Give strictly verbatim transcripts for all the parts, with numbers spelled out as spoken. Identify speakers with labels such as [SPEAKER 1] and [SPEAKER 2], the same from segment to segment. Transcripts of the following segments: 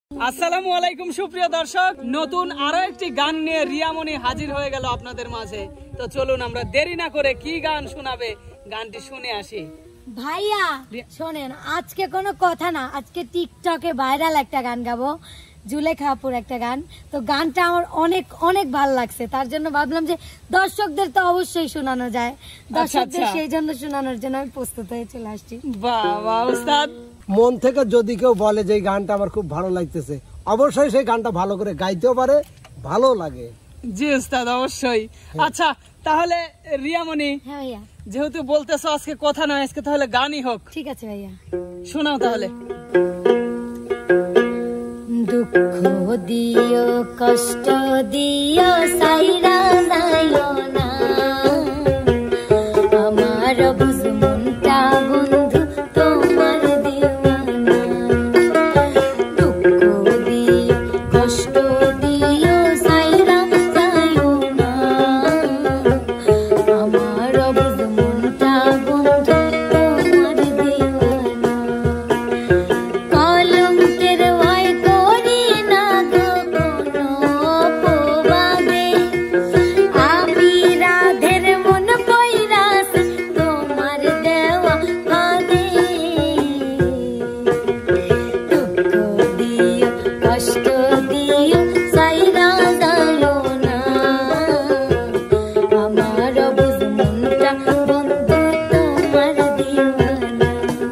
[SPEAKER 1] আসসালামু আলাইকুম সুপ্রিয় দর্শক, নতুন আরো একটি গান নিয়ে রিয়ামণি হাজির হয়ে গেল আপনাদের মাঝে। তো চলুন আমরা দেরি না করে কি গান শোনাবে গানটি শুনে আসি।
[SPEAKER 2] ভাইয়া শোনেন, আজকে কোনো কথা না, আজকে টিকটকে ভাইরাল একটা গান গাবো, জুলেখাপুর একটা গান। তো গানটা আমার অনেক অনেক ভালো লাগছে, তার জন্য ভাবলাম যে দর্শকদের তো অবশ্যই শোনানো যায়, দর্শকদের সেই জন্য শোনানোর জন্য আমি প্রস্তুত হয়ে চলে আসছি।
[SPEAKER 1] বাহ বাহ উস্তাদ,
[SPEAKER 3] মন থেকে যদি কেউ বলে যে এই গানটা আমার খুব ভালো লাগতেছে, অবশ্যই সেই গানটা ভালো করে গাইতেও পারে, ভালো লাগে।
[SPEAKER 1] জি উস্তাদ অবশ্যই। আচ্ছা তাহলে রিয়ামণি,
[SPEAKER 2] হ্যাঁ ভাইয়া,
[SPEAKER 1] যেহেতু বলতেছো আজকে কথা নয়, আজকে তাহলে গানই হোক।
[SPEAKER 2] ঠিক আছে ভাইয়া,
[SPEAKER 1] শোনাও তাহলে।
[SPEAKER 2] দুঃখ দিও কষ্ট দিও সাইরা যাইও না, আমার বুঝ মনটা বন্ধু তোমার দিওয়ানা। দুঃখ দিও কষ্ট দিও সাইরা যাইও না, আমার বুঝ মনটা বন্ধু তোমার দিওয়ানা। কলঙ্কের ভয় করি না গো কোনো অপবাদে, আমি রাধের মন পইরাছি তোমার দেওয়া ফাঁদে। দুঃখ দিও কষ্ট দিও সাইরা যাইও না, আমার বুঝ মনটা বন্ধু তোমার দিওয়ানা।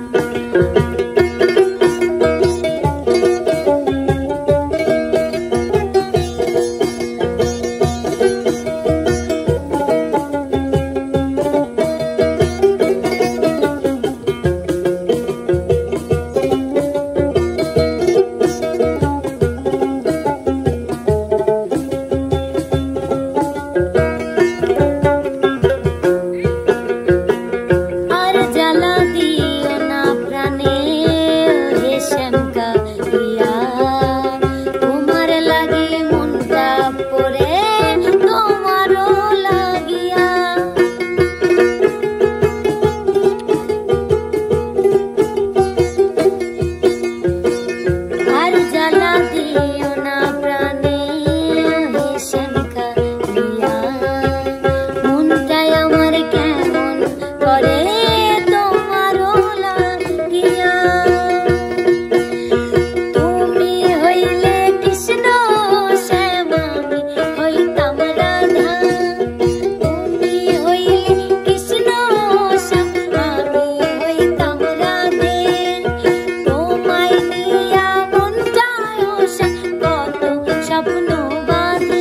[SPEAKER 2] আর জ্বালা দিও না প্রাণে হে শ্যামকা প্রিয়া, তোমার লাগে মনটা পড়ে তোমারও লাগিয়া। আর জ্বালা দিও না প্রাণে হে শ্যামকা প্রিয়া, মনটাই আমার কেমন করে তোমারও লাগিয়া। তুমি হইলে কৃষ্ণ শ্যাম, আমি হইতাম রাধা। তুমি হইলে কৃষ্ণ শ্যাম, আমি হইতাম রাধে। তোমায় নিয়া মনটায় শ্যাম কত স্বপ্ন বাঁধে।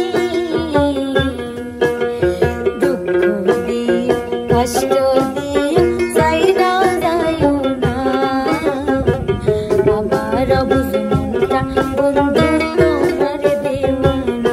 [SPEAKER 2] দুঃখ দিও কষ্ট দিও সাইরা যাইও না, আমার বুঝ মনটা বন্ধু তোমার দেওয়ানা।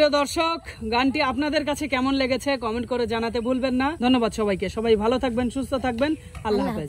[SPEAKER 1] প্রিয় দর্শক, গানটি আপনাদের কাছে কেমন লেগেছে কমেন্ট করে জানাতে ভুলবেন না। ধন্যবাদ সবাইকে, সবাই ভালো থাকবেন, সুস্থ থাকবেন, আল্লাহ হাফেজ।